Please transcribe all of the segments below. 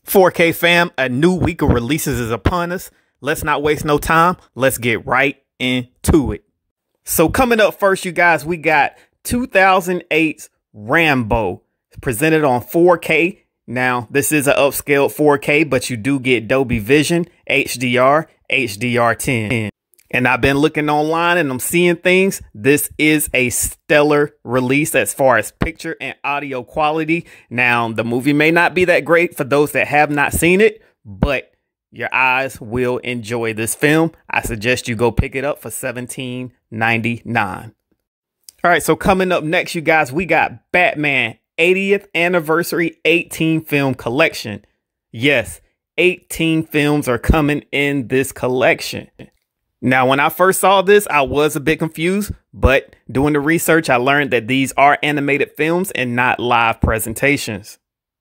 4K fam, a new week of releases is upon us. Let's not waste no time. Let's get right into it. So coming up first, you guys, we got 2008's Rambo presented on 4K. Now, this is an upscaled 4K, but you do get Dolby Vision, HDR, HDR10. And I've been looking online and I'm seeing things. This is a stellar release as far as picture and audio quality. Now, the movie may not be that great for those that have not seen it, but your eyes will enjoy this film. I suggest you go pick it up for $17.99. All right, so coming up next, you guys, we got Batman 80th Anniversary 18 Film Collection. Yes, 18 films are coming in this collection. Now, when I first saw this, I was a bit confused, but doing the research, I learned that these are animated films and not live presentations.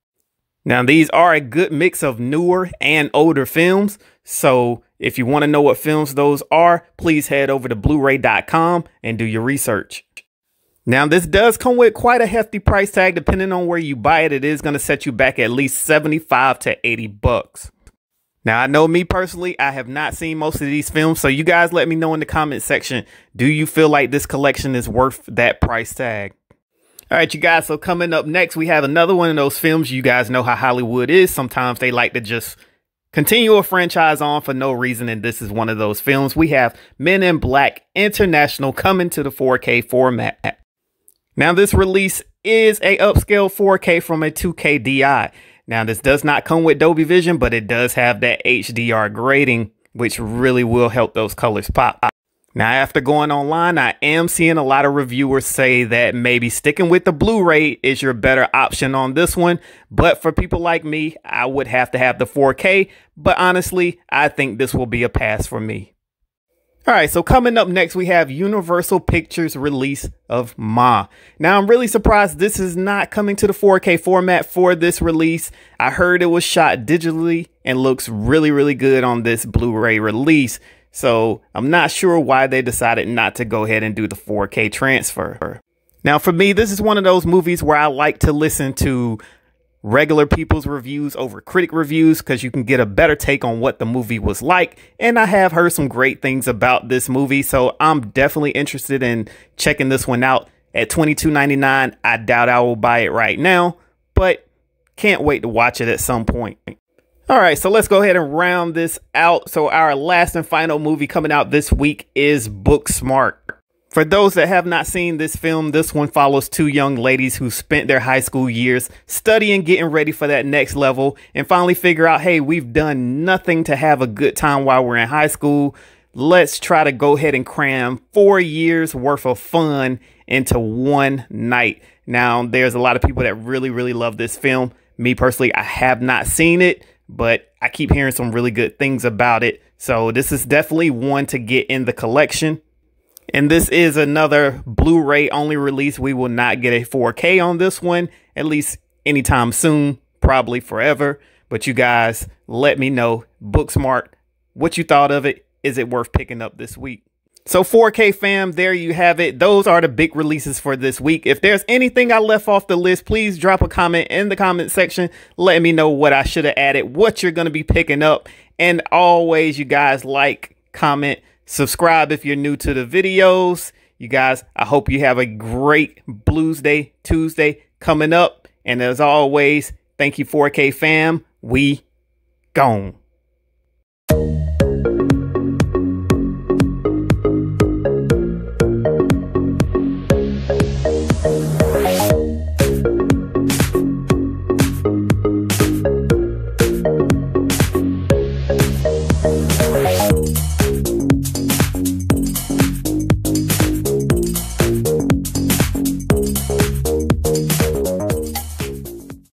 Now, these are a good mix of newer and older films. So if you want to know what films those are, please head over to Blu-ray.com and do your research. Now, this does come with quite a hefty price tag. Depending on where you buy it, it is going to set you back at least 75 to 80 bucks. Now, I know me personally, I have not seen most of these films, so you guys let me know in the comment section, do you feel like this collection is worth that price tag? All right, you guys, so coming up next, we have another one of those films. You guys know how Hollywood is. Sometimes they like to just continue a franchise on for no reason, and this is one of those films. We have Men in Black International coming to the 4K format. Now, this release is a upscale 4K from a 2K Di. Now, this does not come with Dolby Vision, but it does have that HDR grading, which really will help those colors pop. Now, after going online, I am seeing a lot of reviewers say that maybe sticking with the Blu-ray is your better option on this one. But for people like me, I would have to have the 4K. But honestly, I think this will be a pass for me. All right, so coming up next, we have Universal Pictures release of Ma. Now, I'm really surprised this is not coming to the 4K format for this release. I heard it was shot digitally and looks really, really good on this Blu-ray release. So I'm not sure why they decided not to go ahead and do the 4K transfer. Now, for me, this is one of those movies where I like to listen to regular people's reviews over critic reviews because you can get a better take on what the movie was like. And I have heard some great things about this movie, so I'm definitely interested in checking this one out at $22.99. I doubt I will buy it right now, but can't wait to watch it at some point. All right, so let's go ahead and round this out. So our last and final movie coming out this week is Booksmart. For those that have not seen this film, this one follows two young ladies who spent their high school years studying, getting ready for that next level, and finally figure out, hey, we've done nothing to have a good time while we're in high school. Let's try to go ahead and cram 4 years worth of fun into one night. Now, there's a lot of people that really, really love this film. Me personally, I have not seen it, but I keep hearing some really good things about it. So this is definitely one to get in the collection. And this is another Blu-ray only release. We will not get a 4K on this one, at least anytime soon, probably forever. But you guys, let me know, Booksmart, what you thought of it. Is it worth picking up this week? So 4K fam, there you have it. Those are the big releases for this week. If there's anything I left off the list, please drop a comment in the comment section. Let me know what I should have added, what you're going to be picking up. And always, you guys, like, comment, subscribe if you're new to the videos. You guys, I hope you have a great Blues Day Tuesday coming up. And as always, thank you 4K fam. We gone.